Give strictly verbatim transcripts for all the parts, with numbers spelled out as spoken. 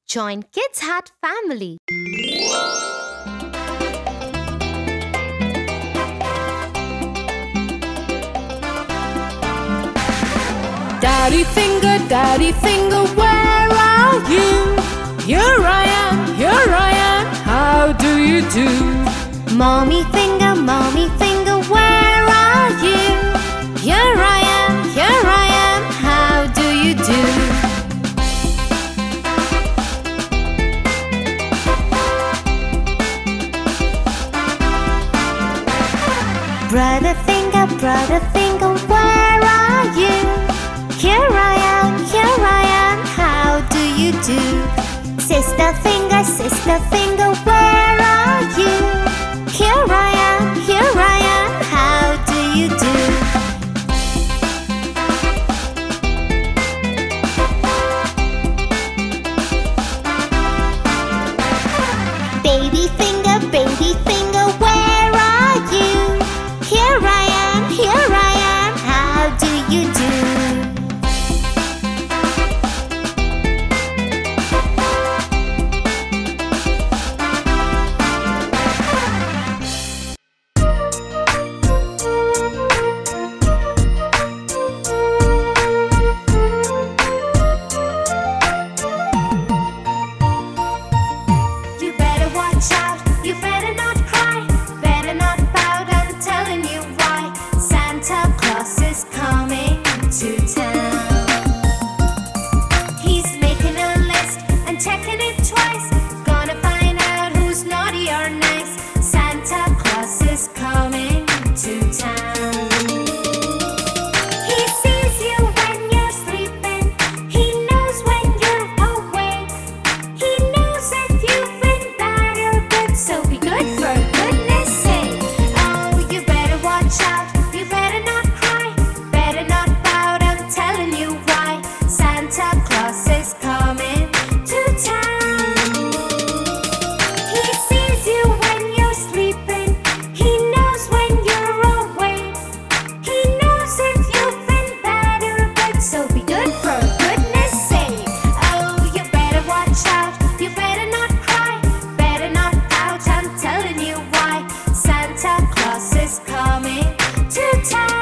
Join Kids Hut family. Daddy finger, daddy finger, where are you? Here I am, here I am, how do you do? Mommy finger, mommy finger, where are you? Here I am, here I am, how do you do? Brother finger, brother finger, where are you? Here I am, here I am, how do you do? Sister finger, sister finger, where are you? Here I am, here I am, how do you do? Baby finger, baby finger, where are you? Here I am, here I am, how do you do? You better watch out, you better not cry, better not pout, I'm telling you why. Santa Claus is coming to town. He's making a list and checking it twice, gonna find out who's naughty or nice. Santa Claus is coming to town. He sees you when you're sleeping, he knows when you're awake, he knows if you've been bad or good, so be good for goodness sake. Oh, you better watch out, you better not cry, better not pout, I'm telling you why. Santa Claus is coming to town. He sees you when you're sleeping, he knows when you're awake, he knows if you've been bad or good, so be good for goodness sake. Oh, you better watch out, you better not cry, better not pout, I'm telling you why. Santa Claus is coming to town.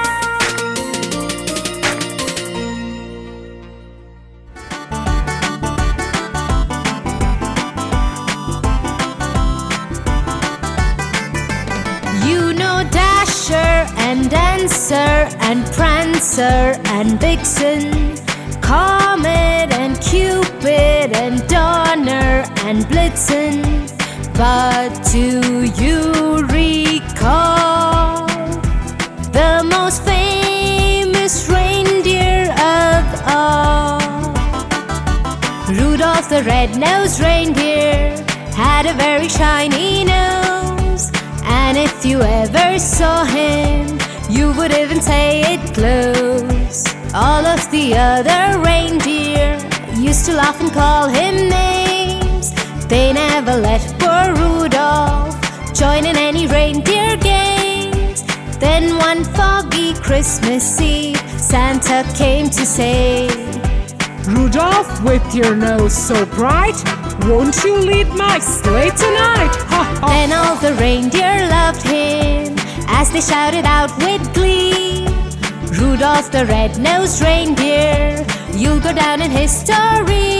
You know Dasher and Dancer and Prancer and Vixen, Comet and Cupid and Donner and Blitzen, but do you recall the most famous reindeer of all? Rudolph the red-nosed reindeer had a very shiny nose, and if you ever saw him, you would even say it glows. All of the other reindeer used to laugh and call him names. They never let poor Rudolph join in any reindeer games. Then one foggy Christmas Eve, Santa came to say, Rudolph, with your nose so bright, won't you lead my sleigh tonight? Ha ha! Then all the reindeer loved him as they shouted out with glee, Rudolph the red-nosed reindeer, you'll go down in history.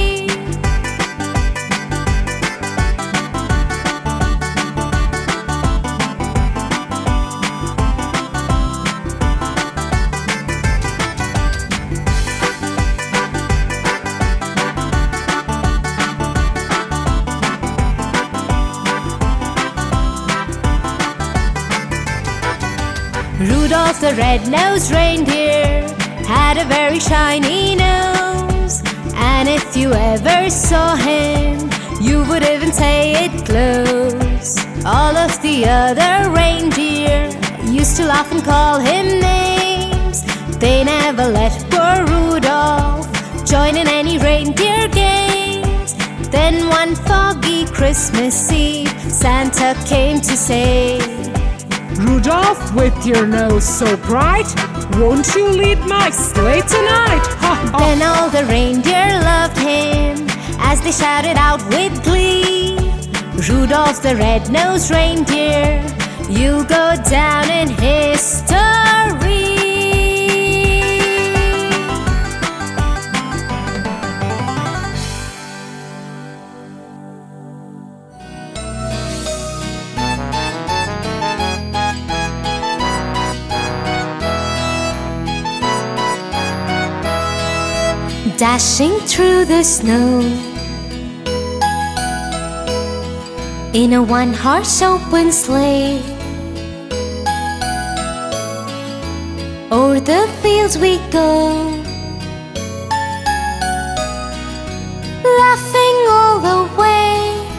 Rudolph the red-nosed reindeer had a very shiny nose, and if you ever saw him, you would even say it glows. All of the other reindeer used to laugh and call him names. They never let poor Rudolph join in any reindeer games. Then one foggy Christmas Eve, Santa came to say, Rudolph, with your nose so bright, won't you lead my sleigh tonight? Ha ha! Then all the reindeer loved him as they shouted out with glee, Rudolph the red-nosed reindeer, you'll go down in history. Dashing through the snow in a one-horse open sleigh, o'er the fields we go, laughing all the way.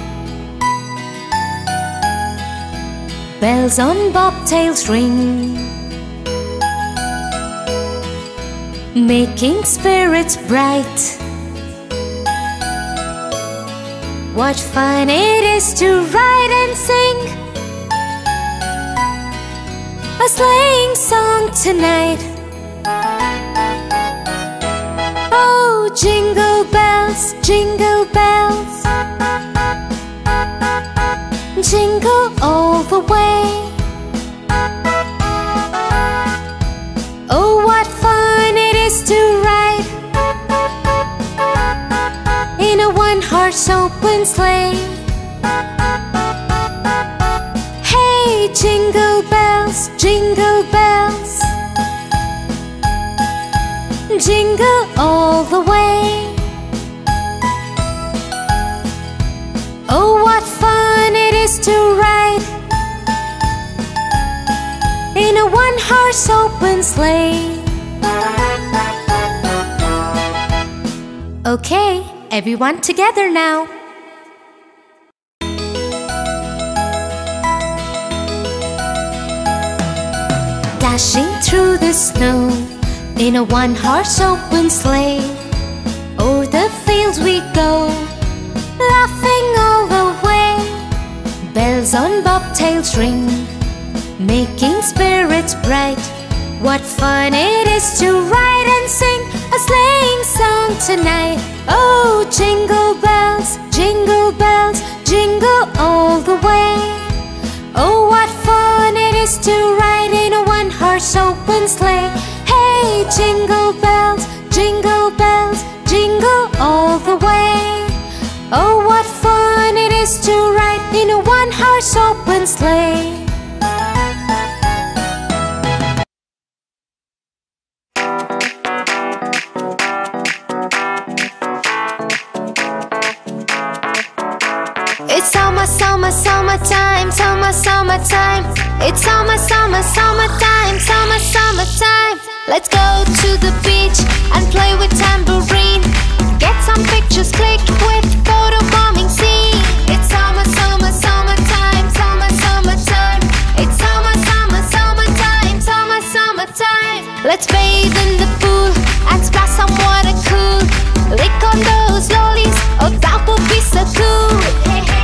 Bells on bobtails ring, making spirits bright. What fun it is to ride and sing a sleighing song tonight. Oh, jingle bells, jingle bells, jingle all the way. Oh, what fun it is to ride in a one-horse open sleigh. Hey, jingle bells, jingle bells, jingle all the way. Oh, what fun it is to ride in a one-horse open sleigh. Okay, everyone together now. Dashing through the snow in a one-horse open sleigh, o'er the fields we go, laughing all the way. Bells on bobtails ring, making spirits bright. What fun it is to ride and sing a sleighing song tonight. Oh, jingle bells, jingle bells, jingle all the way. Oh, what fun it is to ride in a one-horse open sleigh. Hey, jingle bells, jingle bells, jingle all the way. Oh, what fun it is to ride in a one-horse open sleigh. It's summer, summer, summertime, summer, summertime. It's summer, summer, summertime, summer, summertime. Let's go to the beach and play with tambourine. Get some pictures clicked with photobombing scene. It's summer, summer, summertime, summer, summertime. It's summer, summer, summertime, summer, summertime. Let's bathe in the pool and splash some water cool. Lick on those lollies, oh that would be so cool. Hey, hey.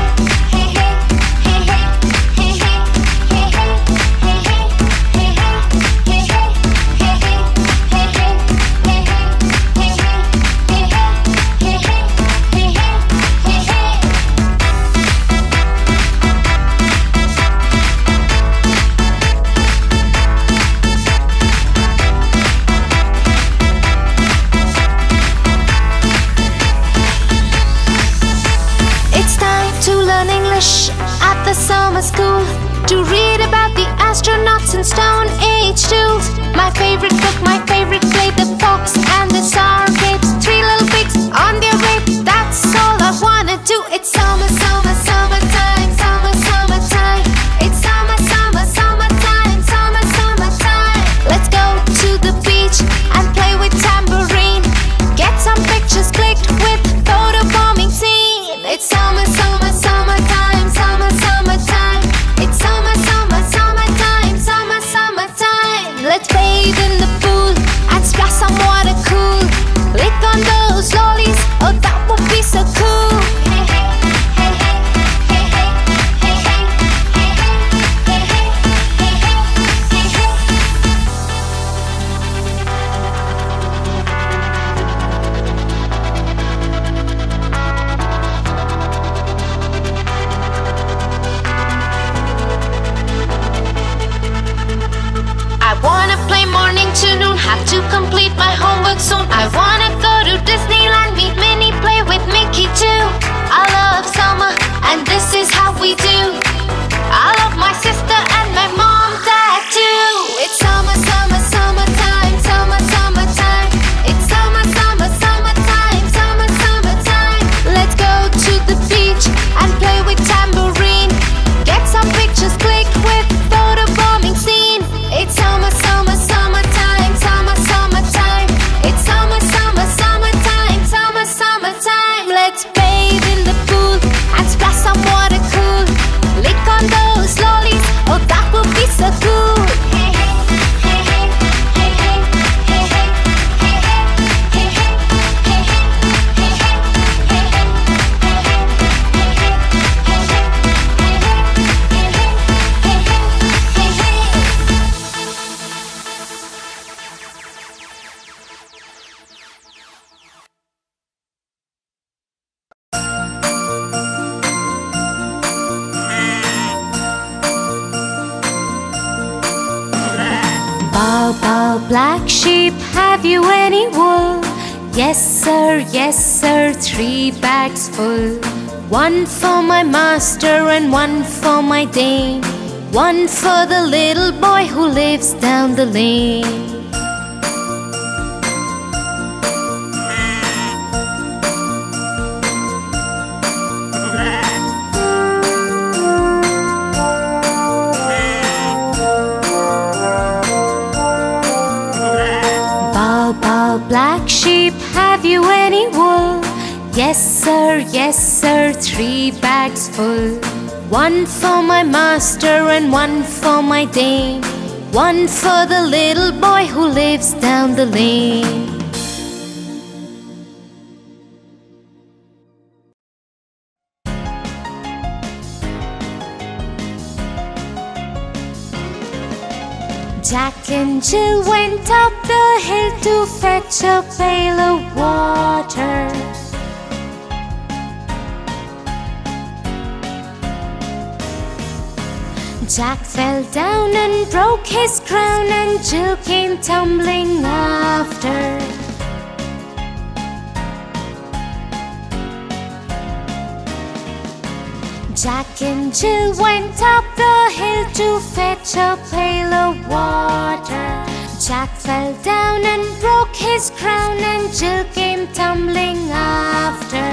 At the summer school, to read about the astronauts and Stone Age tools. My favorite book, my favorite play, the fox and the sour grapes. Three little pigs on their rape, that's all I wanna do. It's summer, summer, summertime, summer, summertime. It's summer, summer, summertime, summer, summertime. Let's go to the beach and play with tambourine. Get some pictures clicked with photobombing scene. It's summer, summer, summertime, summer, summertime. It's summer, summer, summertime, summer, summertime. Let's bathe in the pool and splash some water cool. Lick on those lollies, oh that would be so cool. Hey, hey, hey, hey, hey, hey, hey, hey, hey, hey, hey, hey, hey, hey. let's bathe in the pool and splash some water cool. Lick on those lollies, oh that would be so cool. Hey hey, hey hey, hey hey, hey hey, hey hey, hey hey, hey Bow, bow, black sheep, have you any wool? Yes, sir, yes, sir, three bags full. One for my master and one for my dame. One for the little boy who lives down the lane. Black sheep, have you any wool? Yes, sir, yes, sir, three bags full. One for my master and one for my dame. One for the little boy who lives down the lane. Jack and Jill went up the hill to fetch a pail of water. Jack fell down and broke his crown, and Jill came tumbling after. Jack and Jill went up the hill to fetch a pail of water. Jack fell down and broke his crown, and Jill came tumbling after.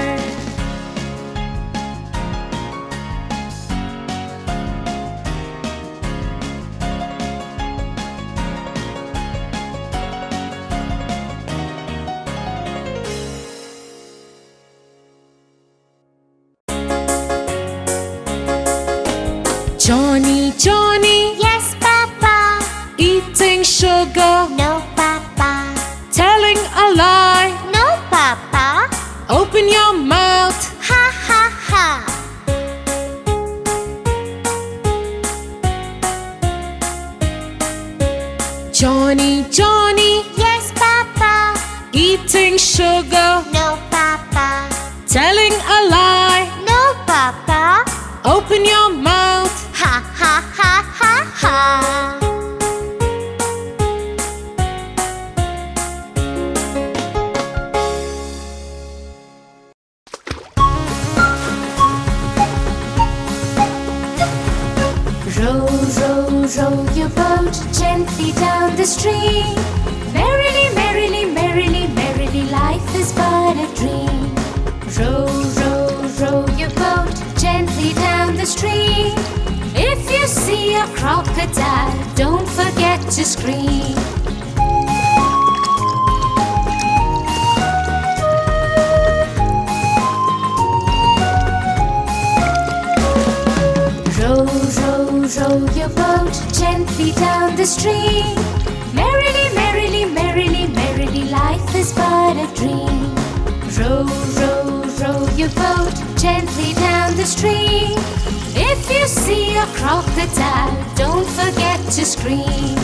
Johnny, Johnny, Yes, Papa. eating sugar, No, Papa. telling a lie. No, Papa. Open your mouth. Ha, ha, ha. Johnny, Johnny, Yes, Papa. eating sugar, No, Papa. telling a lie. No, Papa. Open your mouth. Ha, ha, ha, ha, ha. Row, row, row your boat gently down the stream. Merrily, merrily, merrily, merrily, life is but a dream. Row, row, row your boat gently down the stream. If you see a crocodile, don't forget to scream. Row, row, row your boat gently down the stream. Merrily, merrily, merrily, merrily, life is but a dream. Row, row, row your boat gently down the stream. If you see a crocodile, don't forget to scream.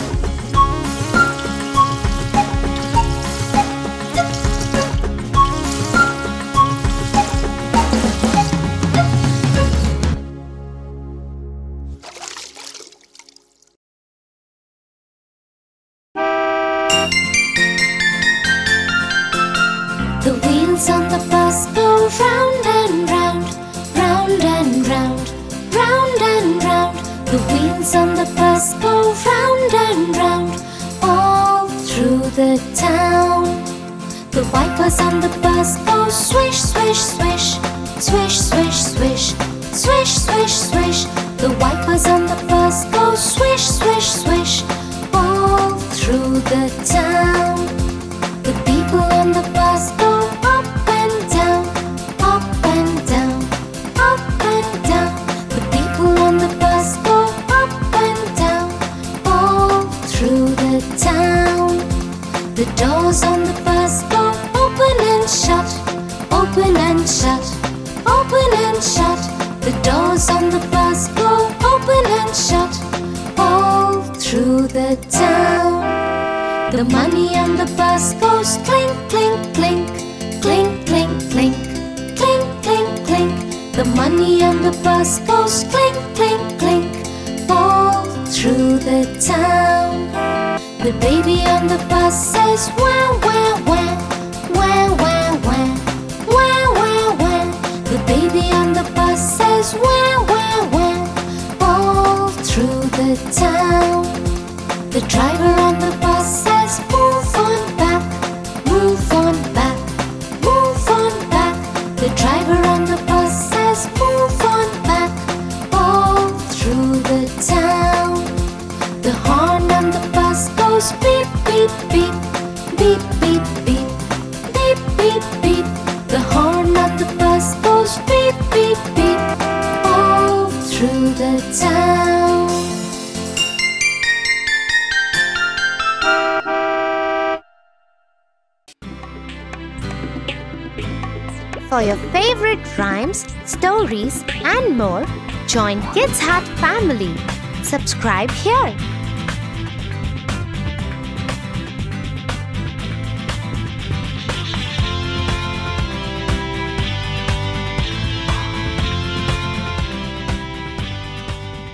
The wheels on the bus go round and round, round and round, round and round. The wheels on the bus go round and round, all through the town. The wipers on the bus go swish, swish, swish, swish, swish, swish, swish, swish, swish. The wipers on the bus go swish, swish, swish, all through the town. The people on the bus go up and down, up the town. The money on the bus goes clink, clink, clink, clink, clink, clink, clink, clink, clink. The money on the bus goes clink, clink, clink, all through the town. The baby on the bus says wah, wah, wah, wah, wah, wah, wah, wah, wah. The baby on the bus says wah, wah, wah, all through the town. The driver on the bus says move on back, move on back, move on back. The driver on the bus says move on back, all through the town. The horn on the bus goes beep, beep, beep, beep, beep, beep, beep, beep, beep. The horn on the bus goes beep, beep, beep, all through the town. For your favorite rhymes, stories and more, join Kids Hut family. Subscribe here.